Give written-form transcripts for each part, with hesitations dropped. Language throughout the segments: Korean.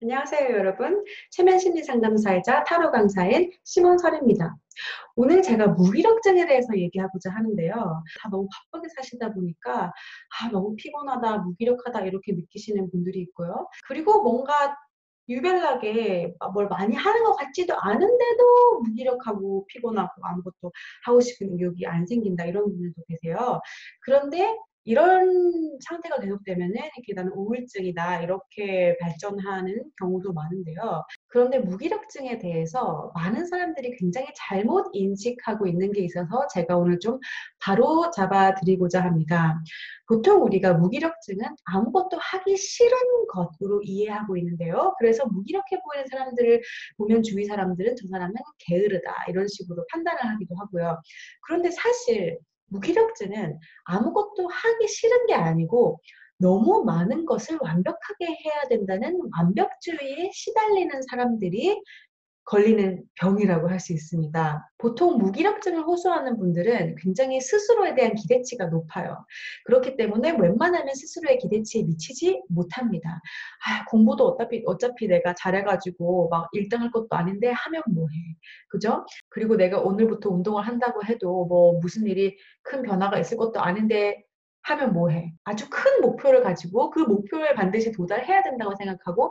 안녕하세요, 여러분. 최면 심리 상담사이자 타로 강사인 심원설입니다. 오늘 제가 무기력증에 대해서 얘기하고자 하는데요. 다 너무 바쁘게 사시다 보니까 너무 피곤하다, 무기력하다 이렇게 느끼시는 분들이 있고요. 그리고 뭔가 유별나게 뭘 많이 하는 것 같지도 않은데도 무기력하고 피곤하고 아무것도 하고 싶은 의욕이 안 생긴다 이런 분들도 계세요. 그런데 이런 상태가 계속되면은 이렇게 '나는 우울증이다.' 이렇게 발전하는 경우도 많은데요. 그런데 무기력증에 대해서 많은 사람들이 굉장히 잘못 인식하고 있는 게 있어서 제가 오늘 좀 바로잡아 드리고자 합니다. 보통 우리가 무기력증은 아무것도 하기 싫은 것으로 이해하고 있는데요. 그래서 무기력해 보이는 사람들을 보면 주위 사람들은 '저 사람은 게으르다.' 이런 식으로 판단을 하기도 하고요. 그런데 사실 무기력증은 아무것도 하기 싫은 게 아니고 너무 많은 것을 완벽하게 해야 된다는 완벽주의에 시달리는 사람들이 걸리는 병이라고 할 수 있습니다. 보통 무기력증을 호소하는 분들은 굉장히 스스로에 대한 기대치가 높아요. 그렇기 때문에 웬만하면 스스로의 기대치에 미치지 못합니다. 공부도 어차피 내가 잘해 가지고 막 1등 할 것도 아닌데 하면 뭐 해. 그죠? 그리고 내가 오늘부터 운동을 한다고 해도 뭐 무슨 일이 큰 변화가 있을 것도 아닌데 하면 뭐 해. 아주 큰 목표를 가지고 그 목표에 반드시 도달해야 된다고 생각하고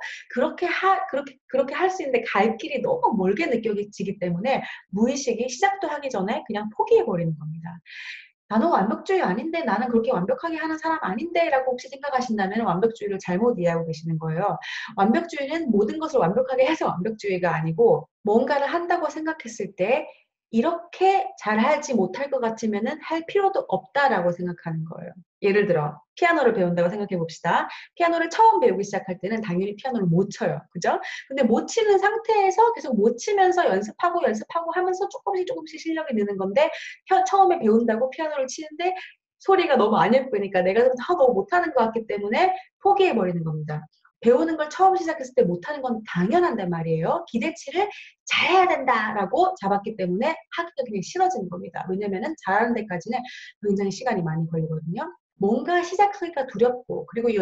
그렇게 할 수 있는데 갈 길이 너무 멀게 느껴지기 때문에 무의식이 시작도 하기 전에 그냥 포기해 버리는 겁니다. '나는 완벽주의 아닌데. 나는 그렇게 완벽하게 하는 사람 아닌데.'라고 혹시 생각하신다면 완벽주의를 잘못 이해하고 계시는 거예요. 완벽주의는 모든 것을 완벽하게 해서 완벽주의가 아니고 뭔가를 한다고 생각했을 때 '이렇게 잘하지 못할 것 같으면은 할 필요도 없다.'라고 생각하는 거예요. 예를 들어 피아노를 배운다고 생각해 봅시다. 피아노를 처음 배우기 시작할 때는 당연히 피아노를 못 쳐요. 그죠? 근데 못 치는 상태에서 계속 못 치면서 연습하고 하면서 쪼끔씩 실력이 느는 건데 처음에 배운다고 피아노를 치는데 소리가 너무 안 예쁘니까 내가 너무 못하는 것 같기 때문에 포기해 버리는 겁니다. 배우는 걸 처음 시작했을 때 못하는 건 당연하단 말이에요. 기대치를 '잘해야 된다.'라고 잡았기 때문에 하기가 그냥 싫어지는 겁니다. 왜냐면은 잘하는 데까지는 굉장히 시간이 많이 걸리거든요. 뭔가 시작하기가 두렵고 그리고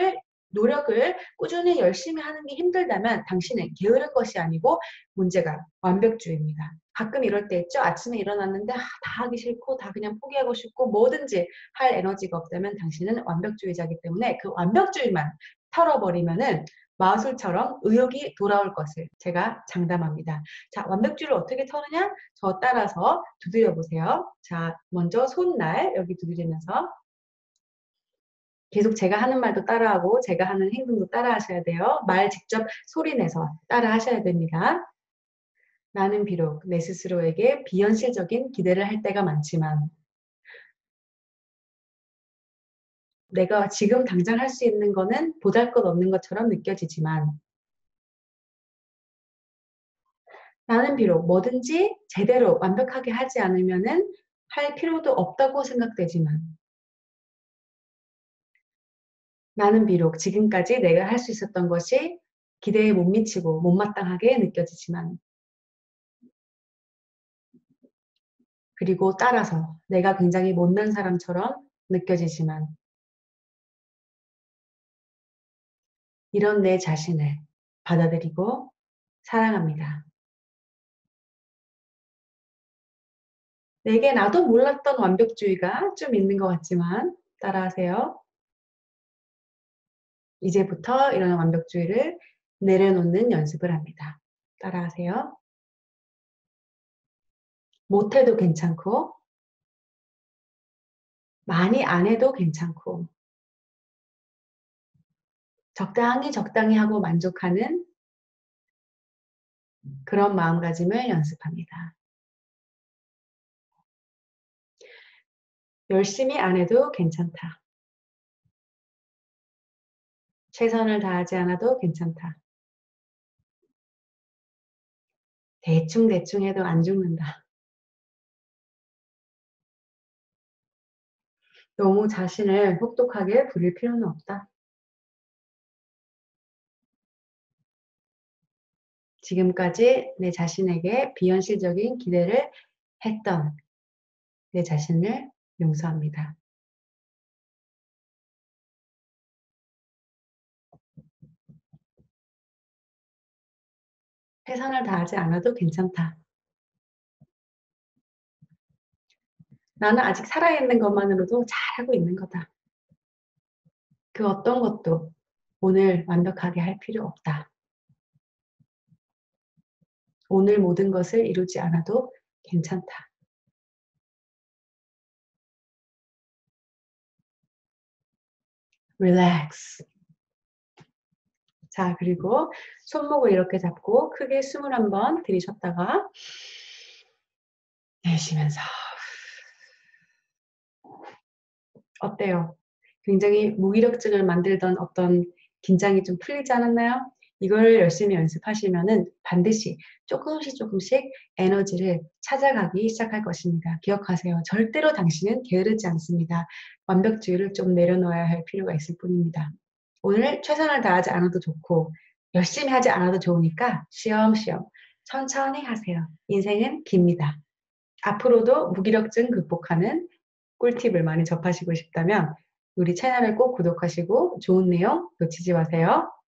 노력을 꾸준히 열심히 하는 게 힘들다면 당신은 게으른 것이 아니고 문제가 완벽주의입니다. 가끔 이럴 때 있죠. 아침에 일어났는데 다 하기 싫고 다 그냥 포기하고 싶고 뭐든지 할 에너지가 없다면 당신은 완벽주의자이기 때문에 그 완벽주의만 털어버리면은 마술처럼 의욕이 돌아올 것을 제가 장담합니다. 자, 완벽주의를 어떻게 터느냐? 저 따라서 두드려 보세요. 자, 먼저 손날 여기 두드리면서 계속 제가 하는 말도 따라하고 제가 하는 행동도 따라하셔야 돼요. 말 직접 소리 내서 따라하셔야 됩니다. 나는 비록 내 스스로에게 비현실적인 기대를 할 때가 많지만 내가 지금 당장 할 수 있는 거는 보잘것없는 것처럼 느껴지지만 나는 비록 뭐든지 제대로 완벽하게 하지 않으면은 할 필요도 없다고 생각되지만 나는 비록 지금까지 내가 할 수 있었던 것이 기대에 못 미치고 못마땅하게 느껴지지만 그리고 따라서 내가 굉장히 못난 사람처럼 느껴지지만 이런 내 자신을 받아들이고 사랑합니다. 내게 나도 몰랐던 완벽주의가 좀 있는 것 같지만 따라하세요. 이제부터 이런 완벽주의를 내려놓는 연습을 합니다. 따라하세요. 못해도 괜찮고 많이 안 해도 괜찮고 적당히 하고 만족하는 그런 마음가짐을 연습합니다. 열심히 안 해도 괜찮다. 최선을 다하지 않아도 괜찮다. 대충 해도 안 죽는다. 너무 자신을 혹독하게 부릴 필요는 없다. 지금까지 내 자신에게 비현실적인 기대를 했던 내 자신을 용서합니다. 최선을 다하지 않아도 괜찮다. 나는 아직 살아있는 것만으로도 잘하고 있는 거다. 그 어떤 것도 오늘 완벽하게 할 필요 없다. 오늘 모든 것을 이루지 않아도 괜찮다. Relax. 자, 그리고 손목을 이렇게 잡고 크게 숨을 한번 들이쉬었다가 내쉬면서. 어때요? 굉장히 무기력증을 만들던 어떤 긴장이 좀 풀리지 않았나요? 이걸 열심히 연습하시면은 반드시 조금씩 에너지를 찾아가기 시작할 것입니다. 기억하세요. 절대로 당신은 게으르지 않습니다. 완벽주의를 좀 내려놓아야 할 필요가 있을 뿐입니다. 오늘 최선을 다하지 않아도 좋고 열심히 하지 않아도 좋으니까 쉬엄쉬엄 천천히 하세요. 인생은 깁니다. 앞으로도 무기력증 극복하는 꿀팁을 많이 접하시고 싶다면 우리 채널을 꼭 구독하시고 좋은 내용 놓치지 마세요.